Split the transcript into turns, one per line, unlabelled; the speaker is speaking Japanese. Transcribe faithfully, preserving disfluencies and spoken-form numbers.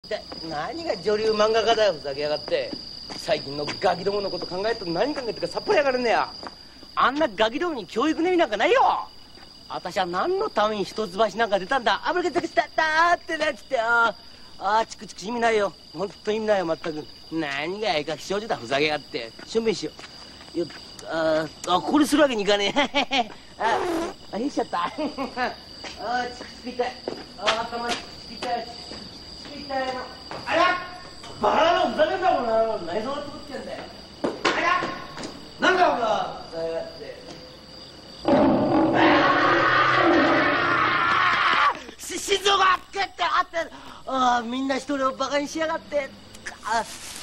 で何が女流漫画家だよ、ふざけやがって。最近のガキどものこと考えると何考えてるかさっぱりわからんねや。あんなガキどもに教育の意味なんかないよ。私は何のために一橋なんか出たんだ。あぶれけてきたったってなっつって、あああチクチク意味ないよ、ほんと意味ないよ全く。何が絵描き少女だ、ふざけやがって。しょんべんしよう。よああこれするわけにいかねえ。ああへしちゃった。ああチクチク痛い。ああ頭チクチク痛い。チクチク痛いの。あらバカのふざけんだもんな。内臓を作ってんだよ。あらなんだお前ふざけやがって。心臓があってってあって、ああみんな一人をバカにしやがって。あ